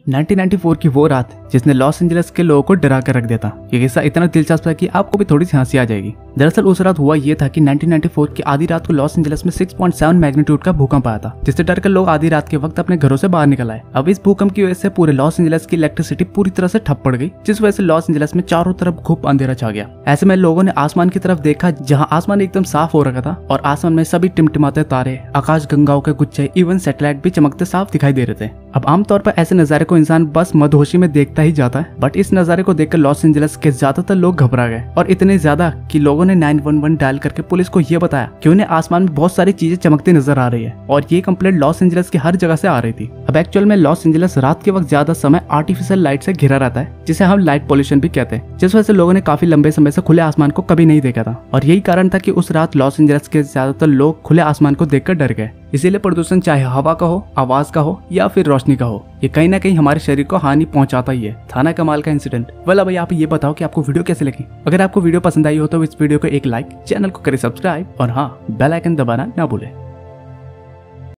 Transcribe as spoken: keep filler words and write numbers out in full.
Nineteen ninety four की वो रात जिसने लॉस एंजलिस के लोगों को डरा कर रख दिया था। ये किस्सा इतना दिलचस्प है कि आपको भी थोड़ी सी हंसी आ जाएगी। दरअसल उस रात हुआ ये था कि नाइनटीन नाइंटी फोर की आधी रात को लॉस एंजलिस में सिक्स पॉइंट सेवन मैग्नीट्यूड का भूकंप आया था, जिससे डरकर लोग आधी रात के वक्त अपने घरों से बाहर निकल आए। अब इस भूकंप की वजह से पूरे लॉस एंजलिस की इलेक्ट्रिसिटी पूरी तरह से ठप पड़ गई, जिस वजह से लॉस एंजलिस में चारों तरफ घुप अंधेरा छा गया। ऐसे में लोगों ने आसमान की तरफ देखा, जहाँ आसमान एकदम साफ हो रखा था और आसमान में सभी टिमटिमाते तारे, आकाश गंगाओं के गुच्छे, इवन सैटेलाइट भी चमकते साफ दिखाई दे रहे थे। अब आमतौर पर ऐसे नजारे को इंसान बस मदहोशी में देखता ही जाता है, बट इस नजारे को देखकर लॉस एंजलिस के ज्यादातर लोग घबरा गए, और इतने ज्यादा कि लोगों ने नाइन वन वन डायल करके पुलिस को यह बताया कि उन्हें आसमान में बहुत सारी चीजें चमकती नजर आ रही है, और ये कंप्लेंट लॉस एंजलिस की हर जगह से आ रही थी। अब एक्चुअल में लॉस एंजलिस रात के वक्त ज्यादा समय आर्टिफिशियल लाइट से घिरा रहता है, जिसे हम लाइट पॉल्यूशन भी कहते हैं, जिस वजह से लोगों ने काफी लंबे समय से खुले आसमान को कभी नहीं देखा था। और यही कारण था कि उस रात लॉस एंजलिस के ज्यादातर लोग खुले आसमान को देखकर डर गए। इसीलिए प्रदूषण चाहे हवा का हो, आवाज का हो या फिर रोशनी का हो, ये कहीं ना कहीं हमारे शरीर को हानि पहुंचाता ही है। थाना कमाल का इंसिडेंट। वेल भाई, आप ये बताओ कि आपको वीडियो कैसे लगी। अगर आपको वीडियो पसंद आई हो तो इस वीडियो को एक लाइक, चैनल को करें सब्सक्राइब और हाँ, बेल आइकन दबाना ना भूलें।